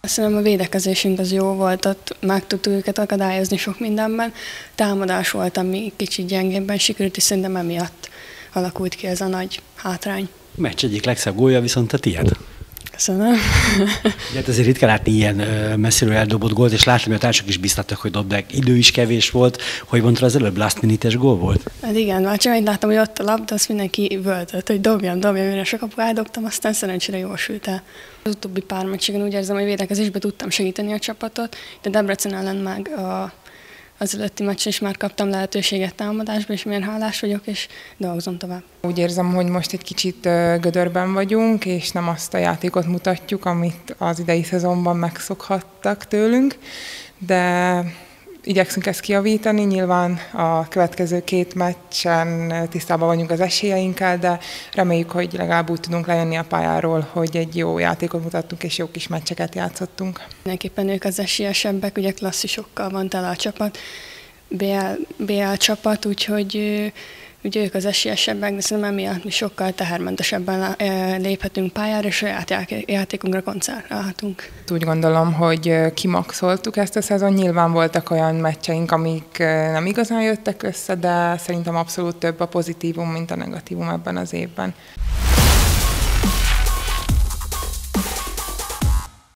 Szerintem a védekezésünk az jó volt, ott meg tudtuk őket akadályozni sok mindenben. Támadás volt, ami kicsit gyengébben sikerült, és szerintem emiatt alakult ki ez a nagy hátrány. A meccs egyik legszebb gólja viszont a tiéd. Köszönöm. Hát azért ritkán látni ilyen messziről eldobott gólt, és látni, hogy a társak is biztattak, hogy dobják. Idő is kevés volt. Hogy mondtad, az előbb last minute-es gól volt? Hát igen, már csak láttam, hogy ott a labda, azt mindenki völtött, hogy dobjam, mire sok apu eldobtam, aztán szerencsére jól sült el. Az utóbbi pár meccsen úgy érzem, hogy védekezésben tudtam segíteni a csapatot, de Debrecen ellen meg az előtti meccsen is már kaptam lehetőséget támadásba, és milyen hálás vagyok, és dolgozom tovább. Úgy érzem, hogy most egy kicsit gödörben vagyunk, és nem azt a játékot mutatjuk, amit az idei szezonban megszokhattak tőlünk, de igyekszünk ezt kijavítani. Nyilván a következő 2 meccsen tisztában vagyunk az esélyeinkkel, de reméljük, hogy legalább úgy tudunk lejönni a pályáról, hogy egy jó játékot mutattunk, és jó kis meccseket játszottunk. Mindenképpen ők az esélyesebbek, ugye klasszisokkal van tele a csapat, BL csapat, úgyhogy ugye ők az esélyesebbek, de szerintem emiatt mi sokkal tehermentesebben léphetünk pályára, és saját játékunkra koncentrálhatunk. Úgy gondolom, hogy kimaxoltuk ezt a szezon. Nyilván voltak olyan meccseink, amik nem igazán jöttek össze, de szerintem abszolút több a pozitívum, mint a negatívum ebben az évben.